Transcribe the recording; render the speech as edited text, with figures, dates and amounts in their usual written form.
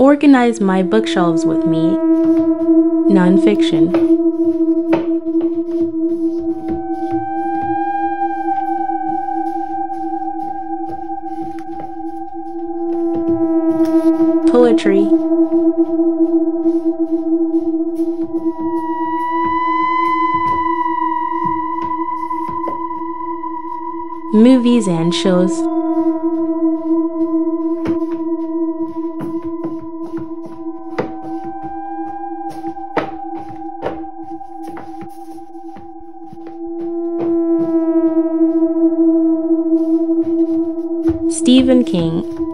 Organize my bookshelves with me. Nonfiction. Poetry. Movies and shows. Stephen King.